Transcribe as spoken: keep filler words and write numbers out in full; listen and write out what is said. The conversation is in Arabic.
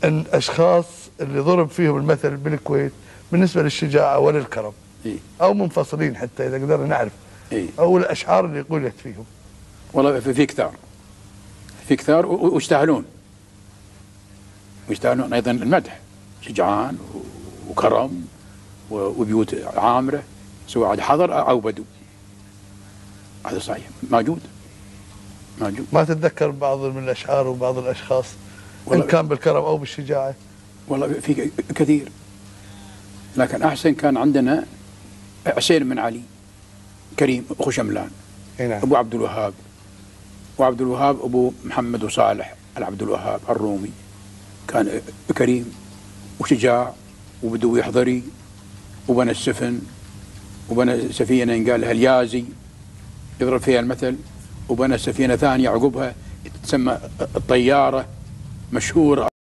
الاشخاص اللي ضرب فيهم المثل بالكويت بالنسبه للشجاعه وللكرم، إيه؟ او منفصلين حتى اذا قدرنا نعرف، إيه؟ او الاشعار اللي قلت فيهم. والله في, في كثار في كثار ويستاهلون ويستاهلون ايضا المدح، شجعان وكرم وبيوت عامره سواء عاد حضر او بدو. هذا صحيح موجود موجود. ما تتذكر بعض من الاشعار وبعض الاشخاص ان كان بالكرم او بالشجاعه؟ والله في كثير، لكن احسن كان عندنا حسين بن علي كريم اخو شملان، نعم. ابو عبد الوهاب وعبد الوهاب ابو محمد وصالح عبد الوهاب الرومي، كان كريم وشجاع وبدو يحضري، وبنى السفن وبنى سفينه ينقال لها اليازي يضرب فيها المثل، وبنى سفينه ثانيه عقبها تسمى الطياره مشهوره.